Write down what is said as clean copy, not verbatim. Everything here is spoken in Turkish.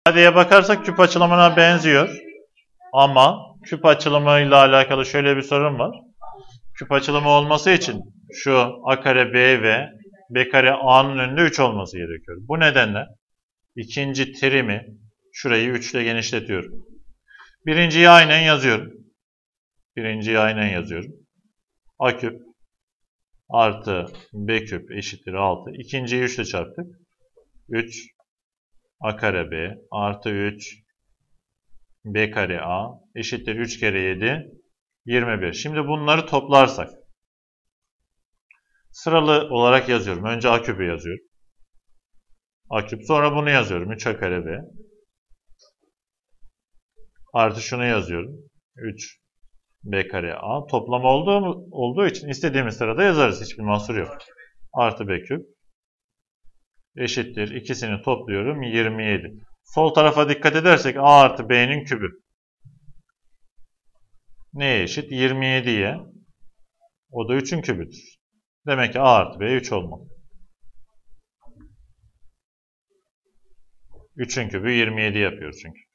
ifadeye bakarsak küp açılımına benziyor. Ama küp açılımıyla alakalı şöyle bir sorun var. Küp açılımı olması için şu a kare b ve b kare a'nın önünde 3 olması gerekiyor. Bu nedenle ikinci terimi şurayı 3 ile genişletiyorum. Birinciyi aynen yazıyorum. A küp artı b küp eşittir 6. İkinciyi 3 ile çarptık. 3 a kare b artı 3 b kare a eşittir 3 kere 7 21. Şimdi bunları toplarsak sıralı olarak yazıyorum. Önce a küpü yazıyorum. A küp, sonra bunu yazıyorum. 3 a kare b artı şunu yazıyorum. 3 b kare a. Toplam olduğu için istediğimiz sırada yazarız. Hiçbir mahsur yok. Artı b küp eşittir. İkisini topluyorum. 27. Sol tarafa dikkat edersek a artı b'nin kübü. Neye eşit? 27'ye. O da 3'ün kübüdür. Demek ki a artı b 3 olmalı. 3'ün kübü 27 yapıyor çünkü.